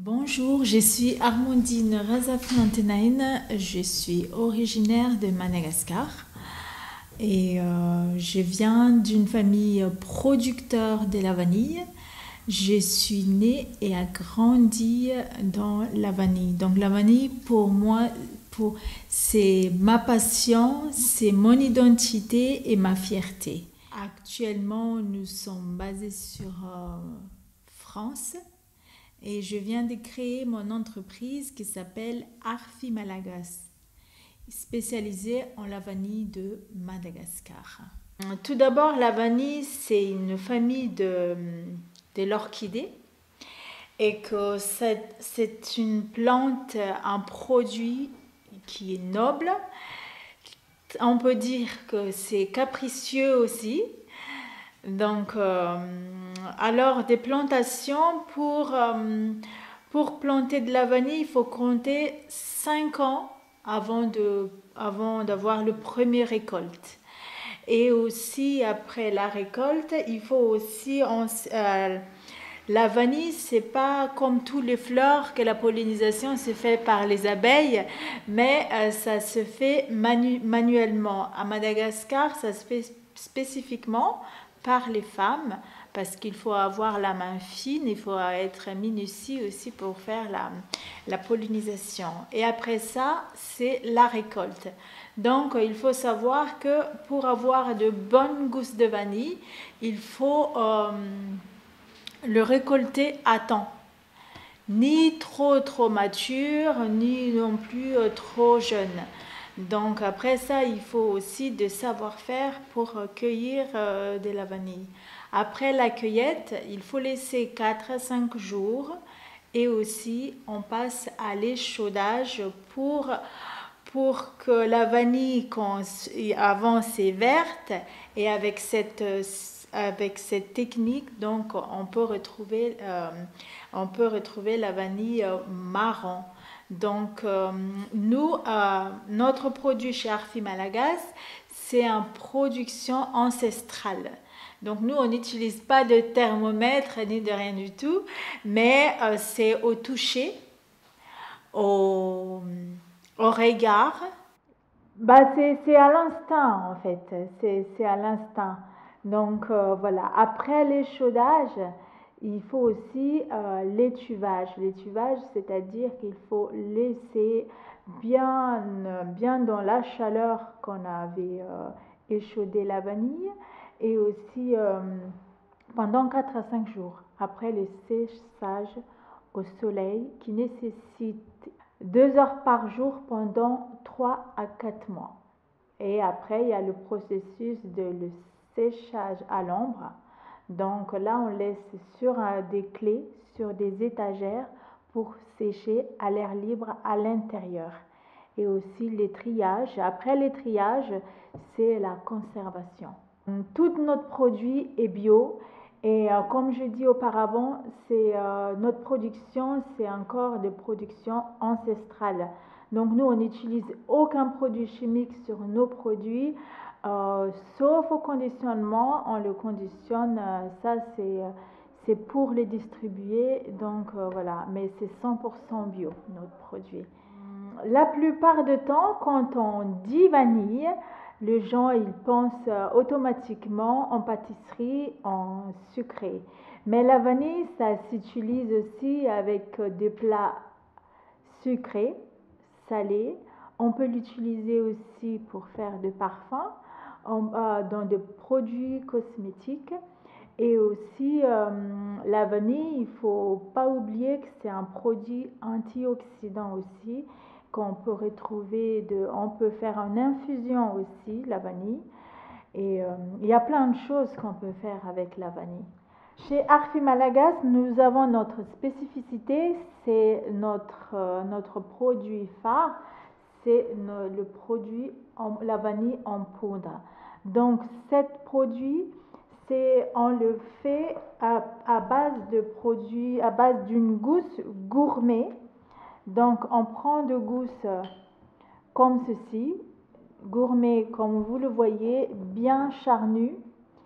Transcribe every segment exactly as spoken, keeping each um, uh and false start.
Bonjour, je suis Armandine Razaf-Nantenaine, je suis originaire de Madagascar et euh, je viens d'une famille producteur de la vanille. Je suis née et a grandi dans la vanille. Donc la vanille pour moi, pour, c'est ma passion, c'est mon identité et ma fierté. Actuellement, nous sommes basés sur euh, France. Et je viens de créer mon entreprise qui s'appelle Arfi Malagas, spécialisée en la vanille de Madagascar. Tout d'abord, la vanille, c'est une famille de, de l'orchidée et que c'est une plante, un produit qui est noble. On peut dire que c'est capricieux aussi. Donc, euh, alors des plantations, pour, euh, pour planter de la vanille, il faut compter cinq ans avant de, avant d'avoir le premier récolte. Et aussi, après la récolte, il faut aussi... On, euh, la vanille, c'est pas comme tous les fleurs que la pollinisation se fait par les abeilles, mais euh, ça se fait manu manuellement. À Madagascar, ça se fait spécifiquement par les femmes, parce qu'il faut avoir la main fine, il faut être minutieux aussi pour faire la, la pollinisation. Et après ça, c'est la récolte. Donc, il faut savoir que pour avoir de bonnes gousses de vanille, il faut euh, le récolter à temps. Ni trop trop mature, ni non plus euh, trop jeune. Donc après ça, il faut aussi de savoir-faire pour cueillir euh, de la vanille. Après la cueillette, il faut laisser quatre à cinq jours et aussi on passe à l'échaudage pour, pour que la vanille, quand, avant c'est verte, et avec cette, avec cette technique, donc on peut retrouver, euh, on peut retrouver la vanille marron. Donc, euh, nous, euh, notre produit chez Arfi Malagas, c'est une production ancestrale. Donc, nous, on n'utilise pas de thermomètre ni de rien du tout, mais euh, c'est au toucher, au, au regard. Bah, c'est à l'instinct, en fait. C'est à l'instinct. Donc, euh, voilà. Après l'échaudage, il faut aussi euh, l'étuvage. L'étuvage, c'est-à-dire qu'il faut laisser bien, bien dans la chaleur qu'on avait euh, échaudé la vanille, et aussi euh, pendant quatre à cinq jours. Après le séchage au soleil, qui nécessite deux heures par jour pendant trois à quatre mois. Et après, il y a le processus de le séchage à l'ombre. Donc là, on laisse sur des clés, sur des étagères pour sécher à l'air libre à l'intérieur. Et aussi les triages. Après les triages, c'est la conservation. Tout notre produit est bio. Et euh, comme je dis auparavant, c'est euh, notre production, c'est encore de production ancestrale. Donc nous, on n'utilise aucun produit chimique sur nos produits, euh, sauf au conditionnement. On le conditionne, euh, ça c'est c'est pour les distribuer. Donc euh, voilà, mais c'est cent pour cent bio, notre produit. La plupart du temps, quand on dit vanille, les gens ils pensent automatiquement en pâtisserie, en sucré. Mais la vanille, ça s'utilise aussi avec des plats sucrés, salés. On peut l'utiliser aussi pour faire des parfums, dans des produits cosmétiques. Et aussi, euh, la vanille, il ne faut pas oublier que c'est un produit antioxydant aussi, qu'on peut retrouver, de, on peut faire en infusion aussi, la vanille. Et euh, il y a plein de choses qu'on peut faire avec la vanille. Chez Arfi Malagas, nous avons notre spécificité, c'est notre, euh, notre produit phare, c'est le produit, en, la vanille en poudre. Donc, ce produit, c'est on le fait à, à base de produits, à base d'une gousse gourmet. Donc, on prend deux gousses comme ceci, gourmet comme vous le voyez, bien charnu,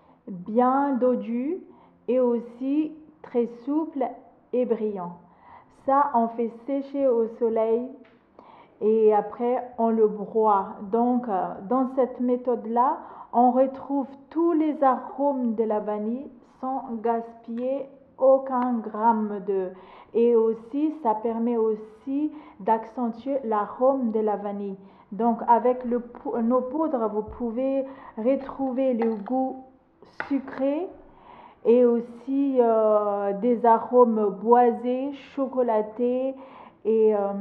bien dodu et aussi très souple et brillant. Ça, on fait sécher au soleil et après on le broie. Donc, dans cette méthode-là, on retrouve tous les arômes de la vanille sans gaspiller aucun gramme de. Et aussi, ça permet aussi d'accentuer l'arôme de la vanille. Donc, avec le, nos poudres, vous pouvez retrouver le goût sucré et aussi euh, des arômes boisés, chocolatés et, euh,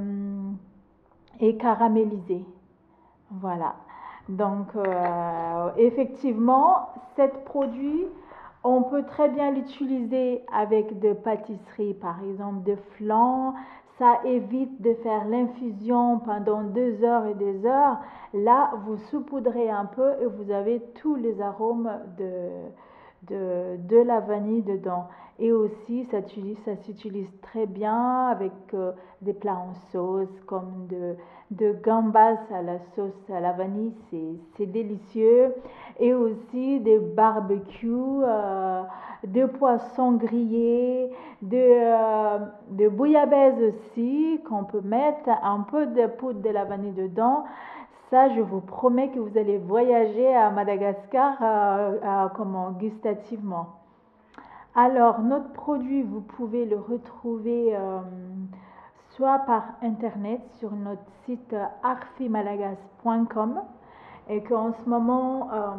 et caramélisés. Voilà. Donc, euh, effectivement, cet produit, on peut très bien l'utiliser avec de pâtisseries, par exemple de flan. Ça évite de faire l'infusion pendant deux heures et des heures. Là, vous saupoudrez un peu et vous avez tous les arômes de, de, de la vanille dedans. Et aussi, ça, ça s'utilise très bien avec euh, des plats en sauce, comme de, de gambas à la sauce à la vanille, c'est délicieux. Et aussi des barbecues, euh, de poissons grillés, de, euh, de bouillabaisse aussi, qu'on peut mettre un peu de poudre de la vanille dedans. Ça, je vous promets que vous allez voyager à Madagascar euh, euh, comment, gustativement. Alors, notre produit, vous pouvez le retrouver euh, soit par internet sur notre site arfimalagas point com et qu'en ce moment, euh,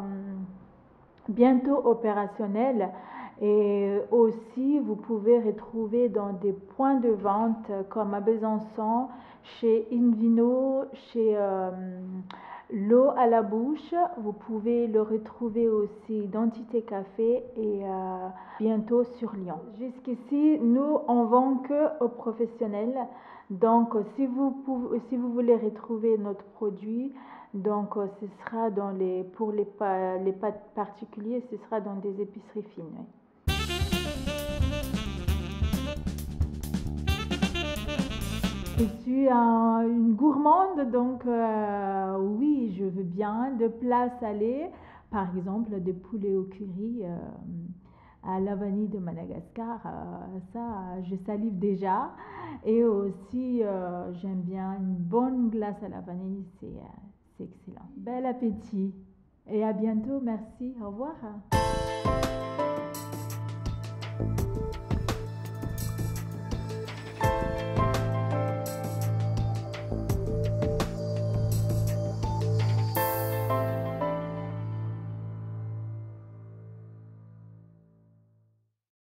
bientôt opérationnel. Et aussi, vous pouvez retrouver dans des points de vente comme à Besançon, chez Invino, chez euh, L'eau à la bouche. Vous pouvez le retrouver aussi Identité Café et euh, bientôt sur Lyon. Jusqu'ici, nous, on vend que aux professionnels. Donc, si vous, pouvez, si vous voulez retrouver notre produit, donc ce sera dans les, pour les, les particuliers, ce sera dans des épiceries fines. Oui. Je suis un, une gourmande, donc euh, oui, je veux bien de plats salés, par exemple des poulets au curry euh, à la vanille de Madagascar, euh, ça je salive déjà. Et aussi euh, j'aime bien une bonne glace à la vanille, c'est euh, excellent. Bel appétit et à bientôt, merci, au revoir.